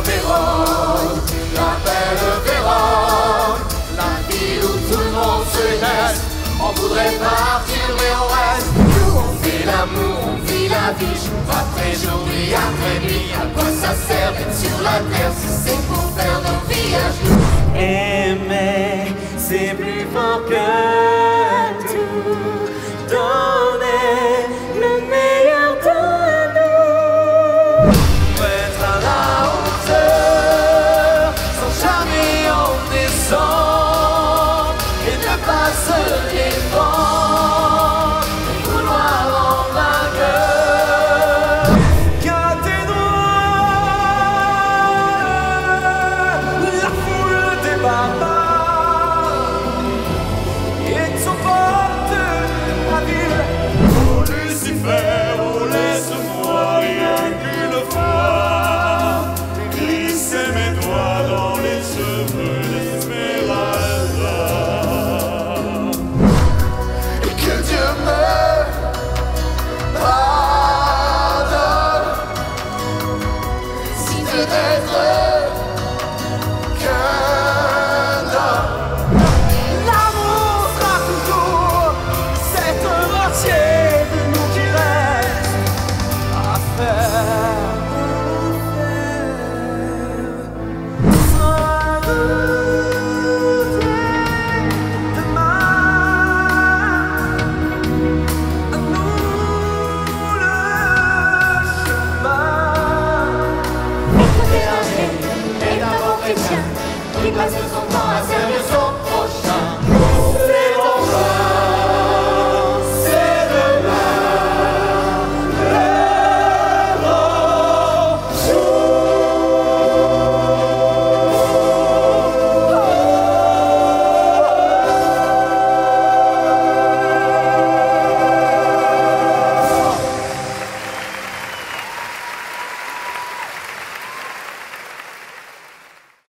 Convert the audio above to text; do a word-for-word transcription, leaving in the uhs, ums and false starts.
Vérone, la belle Vérone, la ville où tout le monde se laisse. On voudrait partir mais on reste. Nous on fait l'amour, on vit la vie, jour après jour, nuit après nuit. À quoi ça sert d'être sur la terre si c'est